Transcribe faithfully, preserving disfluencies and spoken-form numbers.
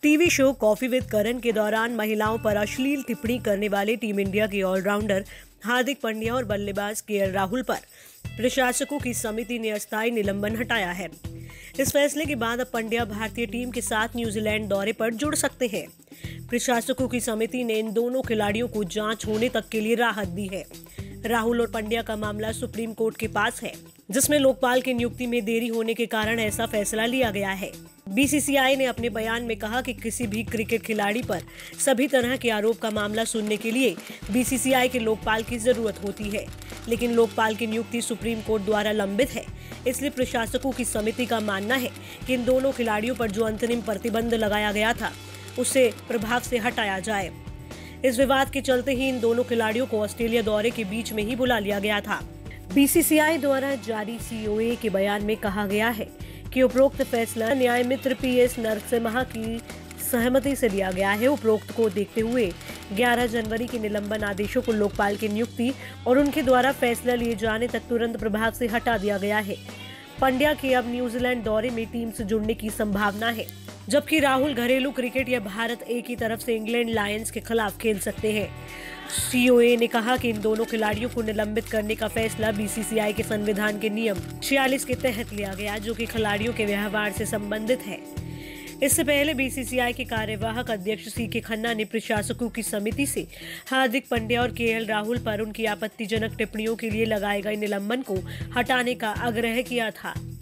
TV show coffee with Karan के दौरान महिलाओं पर अश्लील टिप्पणी करने वाले टीम इंडिया के ऑलराउंडर हार्दिक पांड्या और बल्लेबाज केएल राहुल पर प्रशासकों की समिति ने अस्थायी निलंबन हटाया है। इस फैसले के बाद अब पांड्या भारतीय टीम के साथ न्यूजीलैंड दौरे पर जुड़ सकते हैं। प्रशासकों की समिति ने इन दोनों खिलाड़ियों को जांच होने तक के लिए राहत दी है। राहुल और पांड्या का मामला सुप्रीम कोर्ट के पास है, जिसमें लोकपाल की नियुक्ति में देरी होने के कारण ऐसा फैसला लिया गया है। बीसीसीआई ने अपने बयान में कहा कि किसी भी क्रिकेट खिलाड़ी पर सभी तरह के आरोप का मामला सुनने के लिए बीसीसीआई के लोकपाल की जरूरत होती है, लेकिन लोकपाल की नियुक्ति सुप्रीम कोर्ट द्वारा लंबित है। इसलिए प्रशासकों की समिति का मानना है कि इन दोनों खिलाड़ियों पर जो अंतरिम प्रतिबंध लगाया गया था उसे प्रभाव से हटाया जाए। इस विवाद के चलते ही इन दोनों खिलाड़ियों को ऑस्ट्रेलिया दौरे के बीच में ही बुला लिया गया था। बीसीसीआई द्वारा जारी सीओए के बयान में कहा गया है कि उपरोक्त फैसला न्याय मित्र पीएस नरसिम्हा की सहमति से लिया गया है। उपरोक्त को देखते हुए ग्यारह जनवरी के निलंबन आदेशों को लोकपाल की नियुक्ति और उनके द्वारा फैसला लिए जाने तक तुरंत प्रभाव से हटा दिया गया है। पांड्या के अब न्यूजीलैंड दौरे में टीम से जुड़ने की संभावना है, जबकि राहुल घरेलू क्रिकेट या भारत ए की तरफ से इंग्लैंड लायंस के खिलाफ खेल सकते हैं। सीओए ने कहा कि इन दोनों खिलाड़ियों को निलंबित करने का फैसला बीसीसीआई के संविधान के नियम छियालीस के तहत लिया गया, जो कि खिलाड़ियों के व्यवहार से संबंधित है। इससे पहले बीसीसीआई के कार्यवाहक अध्यक्ष सी के खन्ना ने प्रशासकों की समिति से हार्दिक पांड्या और केएल राहुल पर उनकी आपत्तिजनक टिप्पणियों के लिए लगाए गए निलंबन को हटाने का आग्रह किया था।